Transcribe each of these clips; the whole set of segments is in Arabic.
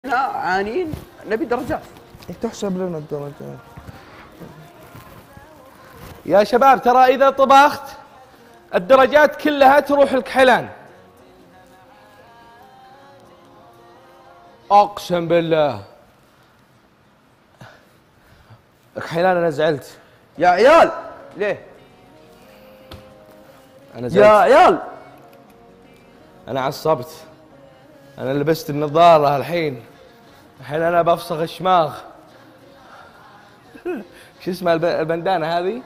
عانين نبي درجات. تحسب لنا الدرجات يا شباب. ترى إذا طبخت الدرجات كلها تروح الكحلان، أقسم بالله. الكحلان أنا زعلت يا عيال. ليه؟ أنا زعلت يا عيال أنا عصبت. أنا لبست النظارة الحين أنا بفصغ الشماغ. شو اسمها البندانة هذه؟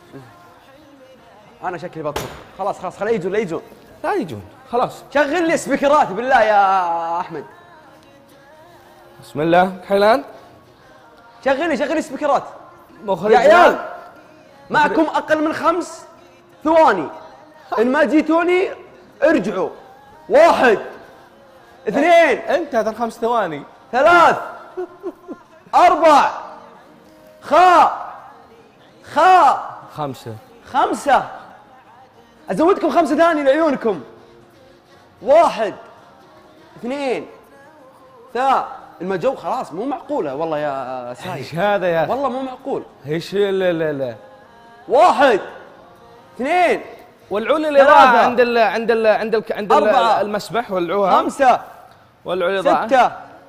انا شكلي بطلب. خلاص خليه يجون لا يجون. لا يجون خلاص. شغل لي سبيكرات بالله يا احمد. بسم الله. كحلان شغل لي سبيكرات مخرج يا عيال. معكم اقل من 5 ثواني. ان ما جيتوني ارجعوا. 1 2 انت هذا 5 ثواني. 3 4 5 ازودكم 5 ثانية لعيونكم. 1 2 المجو خلاص مو معقولة والله يا سايد. ايش هذا يا اخي؟ والله مو معقول. ايش لا 1 2 والعون الاضاءة عند 4 المسبح ولعوها 5 ولعوا الاضاءة 6.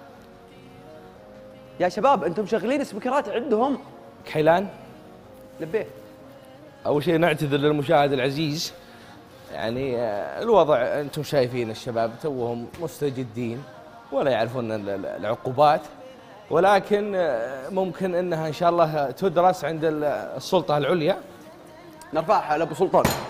يا شباب انتم شغلين سبيكرات عندهم. كحيلان لبيه. اول شيء نعتذر للمشاهد العزيز، يعني الوضع انتم شايفين الشباب توهم مستجدين ولا يعرفون العقوبات، ولكن ممكن انها ان شاء الله تدرس عند السلطة العليا. نرفعها لابو سلطان.